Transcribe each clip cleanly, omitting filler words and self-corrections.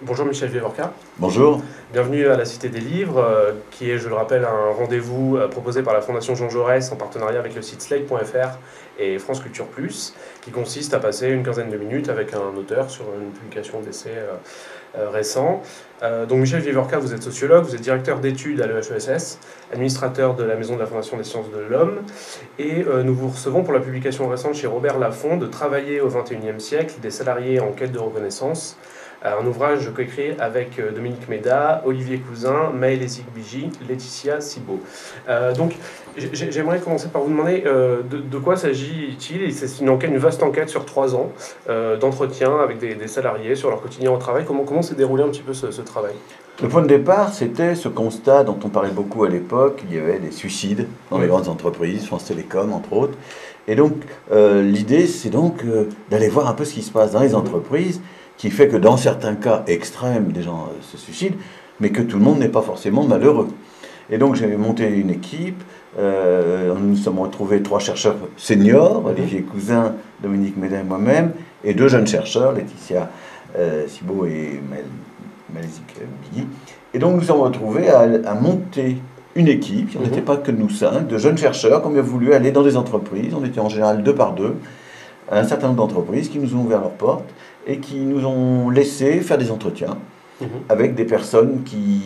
Bonjour Michel Vivorca, Bonjour. bienvenue à la Cité des Livres, qui est, je le rappelle, un rendez-vous proposé par la Fondation Jean Jaurès en partenariat avec le site slate.fr et France Culture Plus, qui consiste à passer une quinzaine de minutes avec un auteur sur une publication d'essai récent. Donc Michel Vivorca, vous êtes sociologue, vous êtes directeur d'études à l'EHESS, administrateur de la Maison de la Fondation des Sciences de l'Homme, et nous vous recevons pour la publication récente chez Robert Laffont de Travailler au XXIe siècle, des salariés en quête de reconnaissance, un ouvrage coécrit avec Dominique Méda, Olivier Cousin, Maëlle Zigbigi, Laetitia Cibot. Donc j'aimerais commencer par vous demander de quoi s'agit-il. C'est une vaste enquête sur 3 ans d'entretien avec des salariés sur leur quotidien au travail. Comment s'est déroulé un petit peu ce travail? Le point de départ, c'était ce constat dont on parlait beaucoup à l'époque. Il y avait des suicides dans les grandes entreprises, France Télécom entre autres. Et donc, l'idée, c'est donc d'aller voir un peu ce qui se passe dans les entreprises, qui fait que dans certains cas extrêmes, des gens se suicident, mais que tout le monde n'est pas forcément malheureux. Et donc, j'ai monté une équipe. Nous nous sommes retrouvés 3 chercheurs seniors, Olivier Cousin, Dominique Méda et moi-même, et 2 jeunes chercheurs, Laetitia Cibot et Maëlle Zigbigi. Et donc, nous nous sommes retrouvés à monter une équipe. On n'était pas que nous 5, de jeunes chercheurs qui ont voulu aller dans des entreprises. On était en général 2 par 2. Un certain nombre d'entreprises qui nous ont ouvert leurs portes et qui nous ont laissé faire des entretiens avec des personnes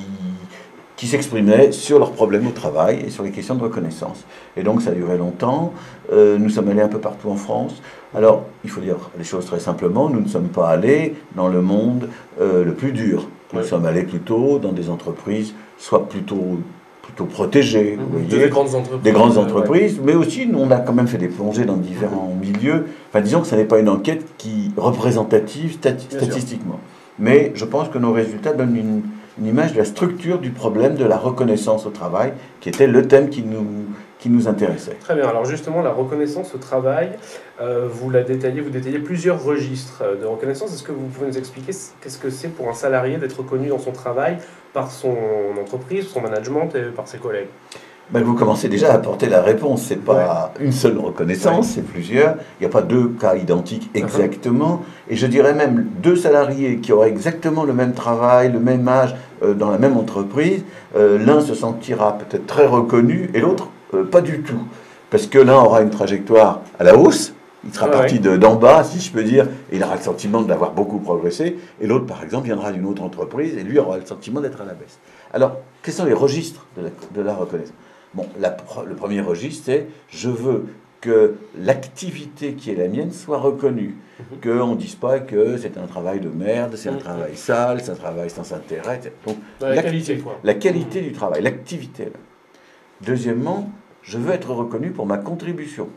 qui s'exprimaient sur leurs problèmes au travail et sur les questions de reconnaissance. Et donc ça a duré longtemps. Nous sommes allés un peu partout en France. Alors, il faut dire les choses très simplement, nous ne sommes pas allés dans le monde le plus dur. Nous sommes allés plutôt dans des entreprises, soit plutôt protégées, vous voyez, des grandes entreprises, mais aussi nous, on a quand même fait des plongées dans différents milieux. Enfin, disons que ce n'est pas une enquête qui représentative statistiquement. Mais je pense que nos résultats donnent une image de la structure du problème de la reconnaissance au travail, qui était le thème qui nous intéressait. Très bien. Alors justement, la reconnaissance au travail, vous détaillez plusieurs registres de reconnaissance. Est-ce que vous pouvez nous expliquer qu'est-ce que c'est pour un salarié d'être reconnu dans son travail par son entreprise, son management et par ses collègues? Ben, vous commencez déjà à apporter la réponse. C'est pas une seule reconnaissance, c'est plusieurs. Il n'y a pas 2 cas identiques exactement. Et je dirais même 2 salariés qui auraient exactement le même travail, le même âge, dans la même entreprise. L'un se sentira peut-être très reconnu et l'autre pas du tout. Parce que l'un aura une trajectoire à la hausse. Il sera parti d'en bas, si je peux dire, et il aura le sentiment d'avoir beaucoup progressé. Et l'autre, par exemple, viendra d'une autre entreprise et lui aura le sentiment d'être à la baisse. Alors, quels sont les registres de la reconnaissance? Bon, le premier registre, c'est je veux que l'activité qui est la mienne soit reconnue. Qu'on ne dise pas que c'est un travail de merde, c'est un travail sale, c'est un travail sans intérêt. Donc, la qualité, quoi. La qualité du travail, l'activité. Deuxièmement, je veux être reconnu pour ma contribution.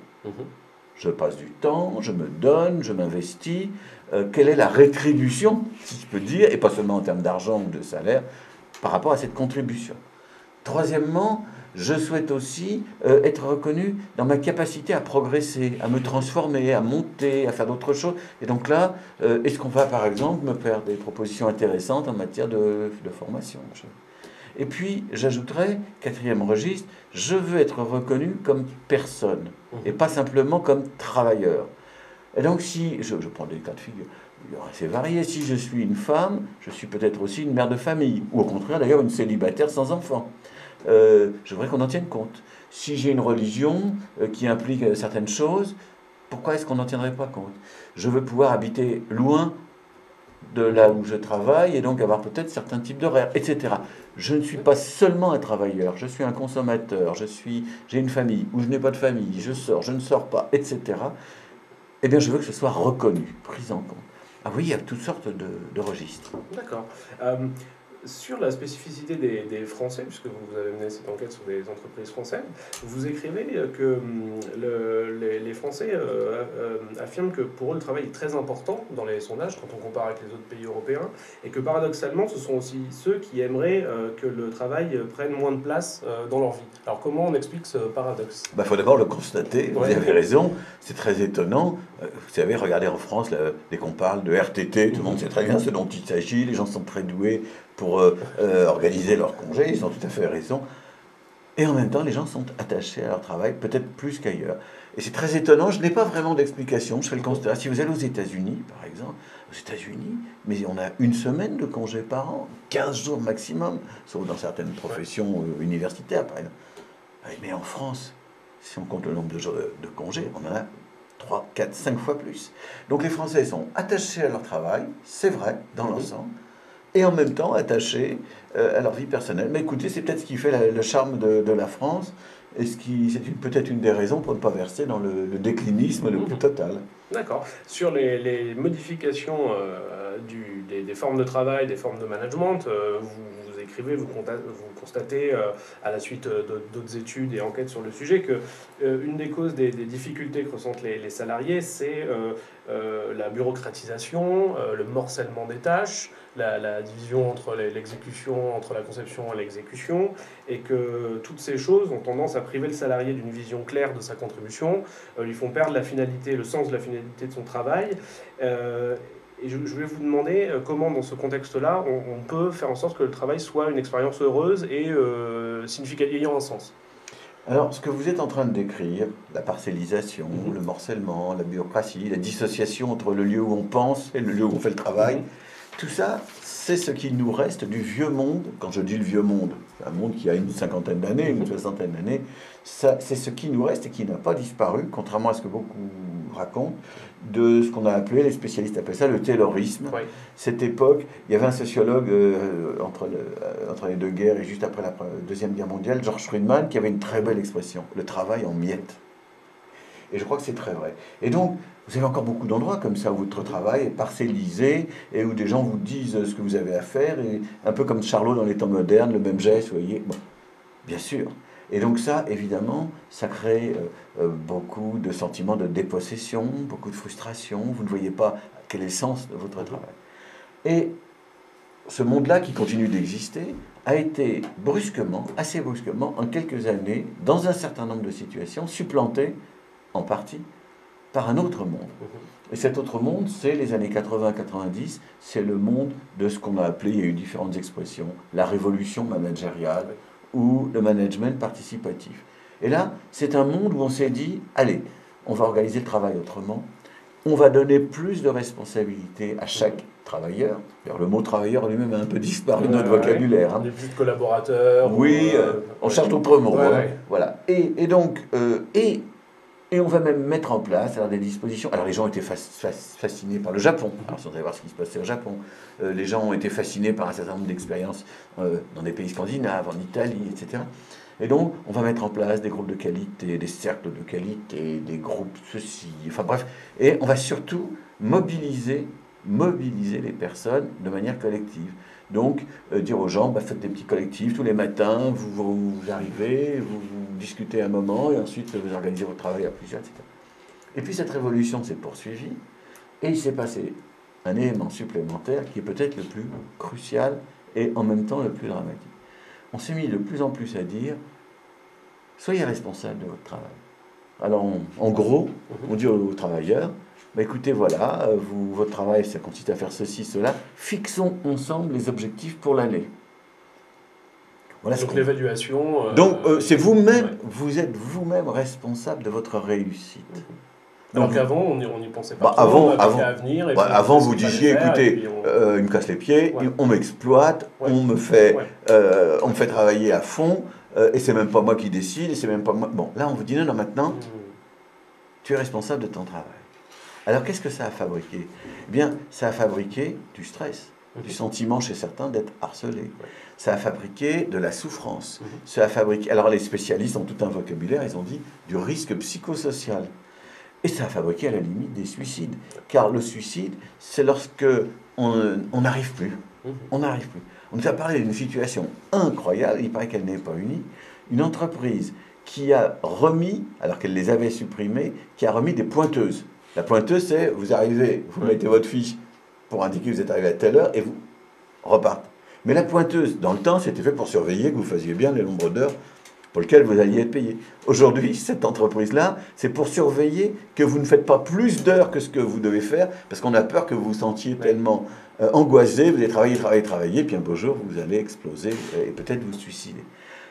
Je passe du temps, je me donne, je m'investis. Quelle est la rétribution, si je peux dire, et pas seulement en termes d'argent ou de salaire, par rapport à cette contribution. Troisièmement, je souhaite aussi être reconnu dans ma capacité à progresser, à me transformer, à monter, à faire d'autres choses. Et donc là, est-ce qu'on va par exemple me faire des propositions intéressantes en matière de formation? Et puis, j'ajouterais, 4e registre, je veux être reconnu comme personne, et pas simplement comme travailleur. Et donc, si, je prends des cas de figure assez variés, si je suis une femme, je suis peut-être aussi une mère de famille, ou au contraire d'ailleurs une célibataire sans enfant. Je voudrais qu'on en tienne compte. Si j'ai une religion qui implique certaines choses, pourquoi est-ce qu'on n'en tiendrait pas compte? Je veux pouvoir habiter loin de là où je travaille et donc avoir peut-être certains types d'horaires, etc. Je ne suis pas seulement un travailleur, je suis un consommateur, j'ai une famille ou je n'ai pas de famille, je sors, je ne sors pas, etc. Eh bien, je veux que ce soit reconnu, pris en compte. Ah oui, il y a toutes sortes de registres. D'accord. Sur la spécificité des Français, puisque vous avez mené cette enquête sur des entreprises françaises, vous écrivez que les Français affirment que pour eux le travail est très important dans les sondages quand on compare avec les autres pays européens, et que paradoxalement ce sont aussi ceux qui aimeraient que le travail prenne moins de place dans leur vie. Alors comment on explique ce paradoxe? Il faut d'abord le constater, vous avez raison, c'est très étonnant. Vous savez, regardez en France, dès qu'on parle de RTT, tout le monde sait très bien ce dont il s'agit, les gens sont très doués pour organiser leurs congés, ils ont tout à fait raison. Et en même temps, les gens sont attachés à leur travail, peut-être plus qu'ailleurs. Et c'est très étonnant, je n'ai pas vraiment d'explication, je fais le constat. Si vous allez aux États-Unis, par exemple, aux États-Unis, mais on a 1 semaine de congé par an, 15 jours maximum, sauf dans certaines professions universitaires, par exemple. Mais en France, si on compte le nombre de jours de congés, on en a 3, 4, 5 fois plus. Donc les Français sont attachés à leur travail, c'est vrai, dans l'ensemble, et en même temps attachés à leur vie personnelle. Mais écoutez, c'est peut-être ce qui fait le charme de la France, et c'est peut-être une des raisons pour ne pas verser dans le déclinisme le plus total. D'accord. Sur les modifications des formes de travail, des formes de management, vous écrivez, vous constatez à la suite d'autres études et enquêtes sur le sujet que une des causes des difficultés que ressentent les salariés, c'est la bureaucratisation, le morcellement des tâches, la division entre l'exécution, entre la conception et l'exécution, et que toutes ces choses ont tendance à priver le salarié d'une vision claire de sa contribution, lui font perdre la finalité, le sens de la finalité de son travail. Et je voulais vous demander comment, dans ce contexte-là, on peut faire en sorte que le travail soit une expérience heureuse et ayant un sens. Alors, ce que vous êtes en train de décrire, la parcellisation, le morcellement, la bureaucratie, la dissociation entre le lieu où on pense et le lieu où on fait le travail, tout ça, c'est ce qui nous reste du vieux monde. Quand je dis le vieux monde, c'est un monde qui a une 50aine d'années, une 60aine d'années, c'est ce qui nous reste et qui n'a pas disparu, contrairement à ce que beaucoup racontent, de ce qu'on a appelé, les spécialistes appellent ça le taylorisme. Oui. Cette époque, il y avait un sociologue entre les deux guerres et juste après la Deuxième Guerre mondiale, George Friedman, qui avait une très belle expression, le travail en miettes. Et je crois que c'est très vrai. Et donc, vous avez encore beaucoup d'endroits comme ça où votre travail est parcellisé et où des gens vous disent ce que vous avez à faire, et un peu comme Charlot dans les temps modernes, le même geste, vous voyez. Bon, bien sûr. Et donc ça, évidemment, ça crée beaucoup de sentiments de dépossession, beaucoup de frustration. Vous ne voyez pas quel est le sens de votre travail. Et ce monde-là qui continue d'exister a été brusquement, assez brusquement, en quelques années, dans un certain nombre de situations, supplanté en partie par un autre monde. Et cet autre monde, c'est les années 80-90, c'est le monde de ce qu'on a appelé, il y a eu différentes expressions, la révolution managériale ou le management participatif. Et là, c'est un monde où on s'est dit, allez, on va organiser le travail autrement, on va donner plus de responsabilités à chaque travailleur. Alors, le mot travailleur lui-même a un peu disparu de notre vocabulaire. On n'est plus de collaborateurs. Oui, on cherche d'autres mots. Voilà. Et donc, et on va même mettre en place alors, des dispositions. Alors les gens étaient fascinés par le Japon, alors, sans savoir ce qui se passait au Japon. Les gens ont été fascinés par un certain nombre d'expériences dans des pays scandinaves, en Italie, etc. Et donc, on va mettre en place des groupes de qualité, des cercles de qualité, des groupes ceci, enfin bref. Et on va surtout mobiliser les personnes de manière collective. Donc, dire aux gens, faites des petits collectifs tous les matins, vous arrivez, vous discutez un moment, et ensuite vous organisez votre travail à plusieurs, etc. Et puis cette révolution s'est poursuivie, et il s'est passé un élément supplémentaire qui est peut-être le plus crucial et en même temps le plus dramatique. On s'est mis de plus en plus à dire, soyez responsable de votre travail. Alors, en gros, on dit aux travailleurs, écoutez, voilà, votre travail, ça consiste à faire ceci, cela. Fixons ensemble les objectifs pour l'année. Voilà. Donc l'évaluation... Donc, c'est vous-même, vous êtes vous-même responsable de votre réussite. Alors qu'avant, on n'y pensait pas trop, avant, vous disiez, écoutez, il me casse les pieds, on m'exploite, on me fait travailler à fond, et c'est même pas moi qui décide, et c'est même pas moi... Bon, là, on vous dit, non, maintenant, tu es responsable de ton travail. Alors, qu'est-ce que ça a fabriqué ? Eh bien, ça a fabriqué du stress, du sentiment chez certains d'être harcelés. Ça a fabriqué de la souffrance. Ça a fabriqué... Alors, les spécialistes ont tout un vocabulaire, ils ont dit du risque psychosocial. Et ça a fabriqué à la limite des suicides. Car le suicide, c'est lorsque on n'arrive plus. On n'arrive plus. On nous a parlé d'une situation incroyable, il paraît qu'elle n'est pas unie. Une entreprise qui a remis, alors qu'elle les avait supprimées, qui a remis des pointeuses. La pointeuse, c'est, vous arrivez, vous mettez votre fiche pour indiquer que vous êtes arrivé à telle heure et vous repartez. Mais la pointeuse, dans le temps, c'était fait pour surveiller que vous faisiez bien le nombre d'heures pour lequel vous alliez être payé. Aujourd'hui, cette entreprise-là, c'est pour surveiller que vous ne faites pas plus d'heures que ce que vous devez faire, parce qu'on a peur que vous vous sentiez tellement angoissé, vous allez travailler, et puis un beau jour, vous allez exploser et peut-être vous suicider.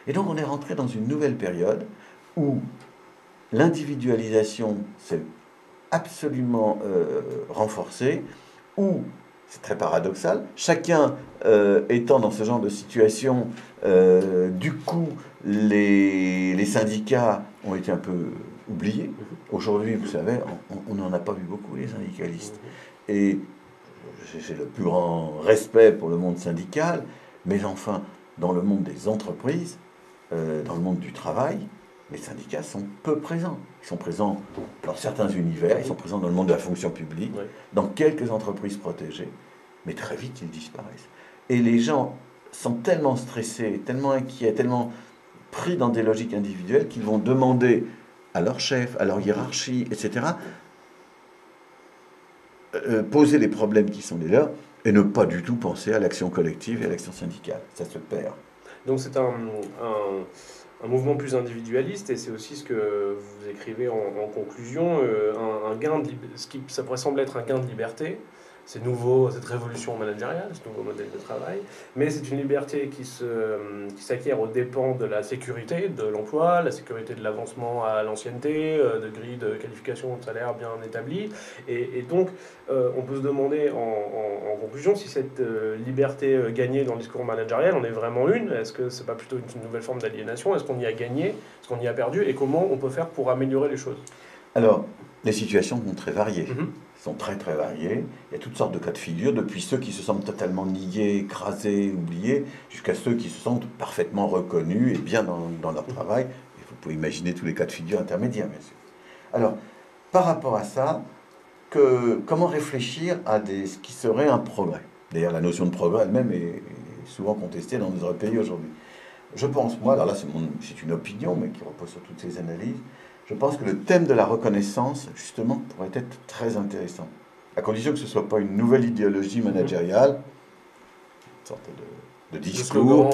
Et donc on est rentré dans une nouvelle période où l'individualisation s'est absolument renforcée, où, c'est très paradoxal, chacun étant dans ce genre de situation, du coup, les syndicats ont été un peu oubliés. Aujourd'hui, vous savez, on n'en a pas vu beaucoup, les syndicalistes. Et j'ai le plus grand respect pour le monde syndical, mais enfin, dans le monde des entreprises, dans le monde du travail, les syndicats sont peu présents. Ils sont présents dans certains univers, ils sont présents dans le monde de la fonction publique, dans quelques entreprises protégées, mais très vite ils disparaissent. Et les gens sont tellement stressés, tellement inquiets, tellement pris dans des logiques individuelles qu'ils vont demander à leur chef, à leur hiérarchie, etc., poser les problèmes qui sont les leurs et ne pas du tout penser à l'action collective et à l'action syndicale. Ça se perd. Donc c'est un mouvement plus individualiste, et c'est aussi ce que vous écrivez en conclusion, un gain de, ça pourrait sembler être un gain de liberté. C'est nouveau, cette révolution managériale, ce nouveau modèle de travail, mais c'est une liberté qui s'acquiert aux dépens de la sécurité de l'emploi, la sécurité de l'avancement à l'ancienneté, de grilles de qualification de salaire bien établies. Et donc, on peut se demander en conclusion si cette liberté gagnée dans le discours managérial en est vraiment une. Est-ce que c'est pas plutôt une nouvelle forme d'aliénation? Est-ce qu'on y a gagné? Est-ce qu'on y a perdu? Et comment on peut faire pour améliorer les choses? Alors, les situations sont très variées. Sont très très variés. Il y a toutes sortes de cas de figure, depuis ceux qui se sentent totalement niés, écrasés, oubliés, jusqu'à ceux qui se sentent parfaitement reconnus et bien dans leur travail. Et vous pouvez imaginer tous les cas de figure intermédiaires, bien sûr. Alors, par rapport à ça, comment réfléchir à ce qui serait un progrès? D'ailleurs, la notion de progrès elle-même est souvent contestée dans notre pays aujourd'hui. Je pense, moi, alors là c'est une opinion, mais qui repose sur toutes ces analyses, je pense que le thème de la reconnaissance, justement, pourrait être très intéressant. À condition que ce ne soit pas une nouvelle idéologie managériale, une sorte de discours,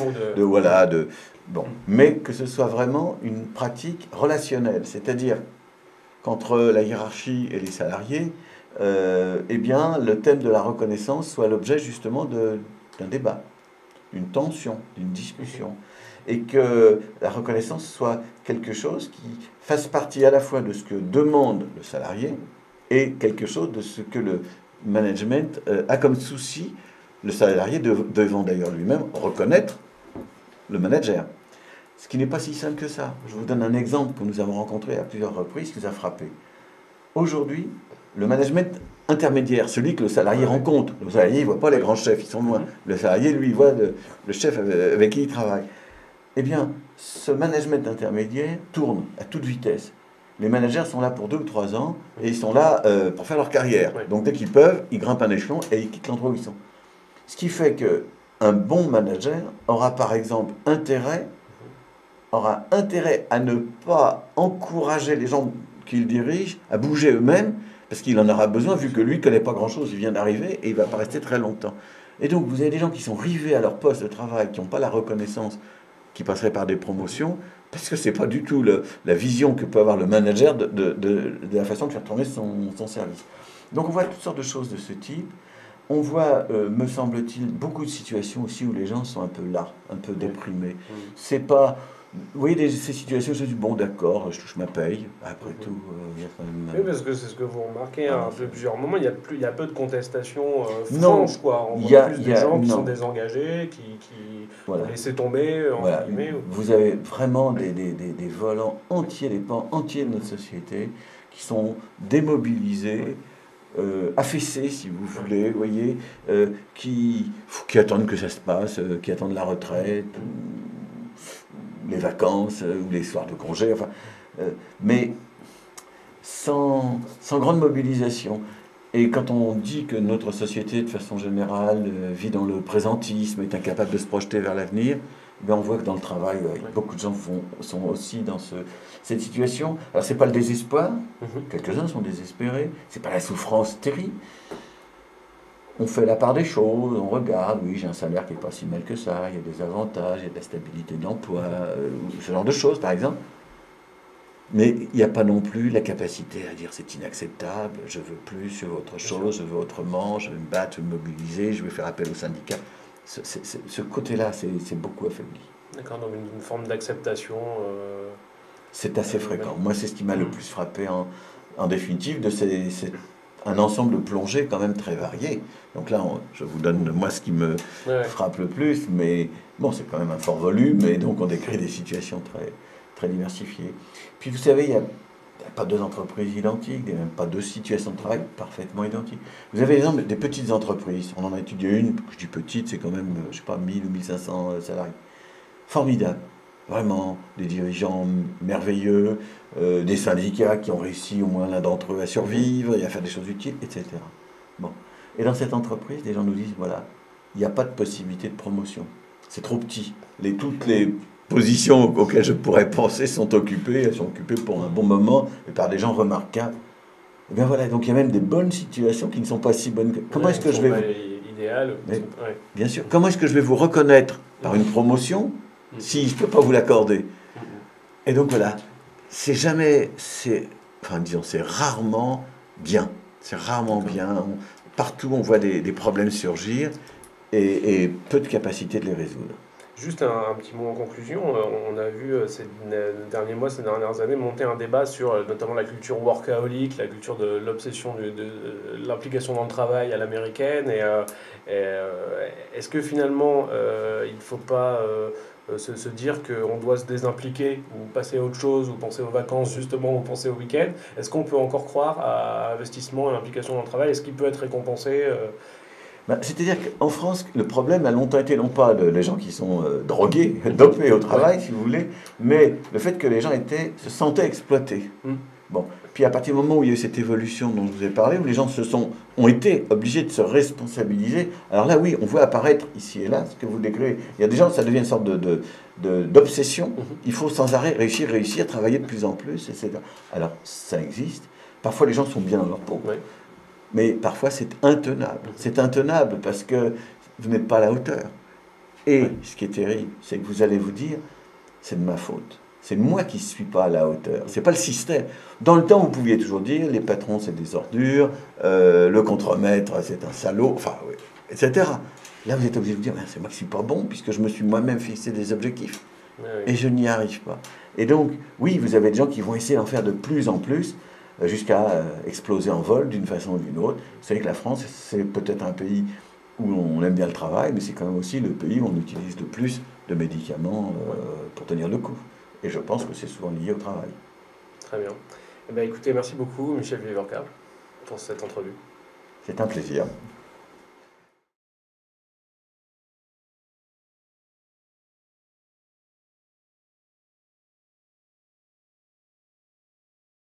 bon, mais que ce soit vraiment une pratique relationnelle. C'est-à-dire qu'entre la hiérarchie et les salariés, eh bien, le thème de la reconnaissance soit l'objet justement d'un débat, d'une tension, d'une discussion. Et que la reconnaissance soit quelque chose qui fasse partie à la fois de ce que demande le salarié et quelque chose de ce que le management a comme souci, le salarié devant d'ailleurs lui-même reconnaître le manager. Ce qui n'est pas si simple que ça. Je vous donne un exemple que nous avons rencontré à plusieurs reprises qui nous a frappé. Aujourd'hui, le management intermédiaire, celui que le salarié rencontre, le salarié ne voit pas les grands chefs, ils sont loin. Le salarié, lui, voit le chef avec qui il travaille. Eh bien, ce management intermédiaire tourne à toute vitesse. Les managers sont là pour 2 ou 3 ans et ils sont là pour faire leur carrière. Donc dès qu'ils peuvent, ils grimpent un échelon et ils quittent l'endroit où ils sont. Ce qui fait qu'un bon manager aura par exemple intérêt à ne pas encourager les gens qu'il dirige à bouger eux-mêmes, parce qu'il en aura besoin vu que lui ne connaît pas grand-chose, il vient d'arriver et il ne va pas rester très longtemps. Et donc vous avez des gens qui sont rivés à leur poste de travail, qui n'ont pas la reconnaissance, qui passerait par des promotions, parce que ce n'est pas du tout la vision que peut avoir le manager de la façon de faire tourner son service. Donc on voit toutes sortes de choses de ce type. On voit, me semble-t-il, beaucoup de situations aussi où les gens sont un peu là, un peu déprimés. C'est pas... Vous voyez ces situations, je dis bon d'accord, je touche ma paye, après tout, il y a quand même... Oui, parce que c'est ce que vous remarquez à plusieurs moments, il y a peu de contestations franches, quoi. On voit plus des gens qui sont désengagés, qui ont laissé tomber, entre guillemets. Vous avez vraiment des volants entiers, des pans entiers de notre société qui sont démobilisés, affaissés, si vous voulez, vous voyez, qui attendent que ça se passe, qui attendent la retraite, les vacances ou les soirs de congé, enfin, mais sans grande mobilisation. Et quand on dit que notre société, de façon générale, vit dans le présentisme, est incapable de se projeter vers l'avenir, ben on voit que dans le travail, beaucoup de gens sont aussi dans cette situation. Alors, c'est pas le désespoir, quelques-uns sont désespérés, c'est pas la souffrance terrible. On fait la part des choses, on regarde, oui, j'ai un salaire qui n'est pas si mal que ça, il y a des avantages, il y a de la stabilité de l'emploi, ce genre de choses, par exemple. Mais il n'y a pas non plus la capacité à dire c'est inacceptable, je veux plus, je veux autre chose, je veux autrement, je vais me battre, je vais me mobiliser, je vais faire appel au syndicat. Ce côté-là, c'est beaucoup affaibli. D'accord, donc une forme d'acceptation. C'est assez fréquent. Moi, c'est ce qui m'a le plus frappé en définitive, c'est un ensemble de plongées quand même très varié. Donc là, je vous donne moi ce qui me Ouais. frappe le plus, mais bon, c'est quand même un fort volume, et donc on décrit des situations très diversifiées. Puis vous savez, il n'y a pas deux entreprises identiques, il n'y a même pas deux situations de travail parfaitement identiques. Vous avez l'exemple des petites entreprises. On en a étudié une, je dis petite, c'est quand même, je sais pas, 1000 ou 1500 salariés. Formidable. Vraiment, des dirigeants merveilleux, des syndicats qui ont réussi au moins l'un d'entre eux à survivre et à faire des choses utiles, etc. Bon. Et dans cette entreprise, les gens nous disent, voilà, il n'y a pas de possibilité de promotion. C'est trop petit. Toutes les positions auxquelles je pourrais penser sont occupées, elles sont occupées pour un bon moment et par des gens remarquables. Et bien voilà, donc il y a même des bonnes situations qui ne sont pas si bonnes. Comment est-ce que je vais vous... idéales. Ouais. Bien sûr. Comment est-ce que je vais vous reconnaître par une promotion si je ne peux pas vous l'accorder? Et donc voilà, c'est jamais, enfin disons, c'est rarement bien. C'est rarement bien. Partout, on voit des problèmes surgir et peu de capacité de les résoudre. Juste un petit mot en conclusion. On a vu ces derniers mois, ces dernières années, monter un débat sur notamment la culture workaholic, la culture de l'obsession de l'implication dans le travail à l'américaine. Est-ce que finalement, il ne faut pas se dire qu'on doit se désimpliquer ou passer à autre chose ou penser aux vacances justement ou penser au week-end? Est-ce qu'on peut encore croire à l'investissement et l'implication dans le travail? Est-ce qu'il peut être récompensé C'est-à-dire qu'en France, le problème a longtemps été non pas les gens qui sont drogués, dopés au travail, si vous voulez, mais le fait que les gens se sentaient exploités. Bon. Puis à partir du moment où il y a eu cette évolution dont je vous ai parlé, où les gens ont été obligés de se responsabiliser, alors là, oui, on voit apparaître ici et là ce que vous décrivez. Il y a des gens, ça devient une sorte d'obsession. Il faut sans arrêt réussir, travailler de plus en plus, etc. Alors, ça existe. Parfois, les gens sont bien dans leur peau. Ouais. Mais parfois, c'est intenable. C'est intenable parce que vous n'êtes pas à la hauteur. Et ce qui est terrible, c'est que vous allez vous dire, c'est de ma faute. C'est moi qui ne suis pas à la hauteur. C'est pas le système. Dans le temps, vous pouviez toujours dire, les patrons, c'est des ordures, le contremaître, c'est un salaud, enfin, oui, etc. Là, vous êtes obligé de vous dire, c'est moi qui ne suis pas bon, puisque je me suis moi-même fixé des objectifs. Et je n'y arrive pas. Et donc, oui, vous avez des gens qui vont essayer d'en faire de plus en plus, jusqu'à exploser en vol d'une façon ou d'une autre. Vous savez que la France, c'est peut-être un pays où on aime bien le travail, mais c'est quand même aussi le pays où on utilise le plus de médicaments pour tenir le coup. Et je pense que c'est souvent lié au travail. Très bien. Eh bien, écoutez, merci beaucoup, Michel Viverka, pour cette entrevue. C'est un plaisir.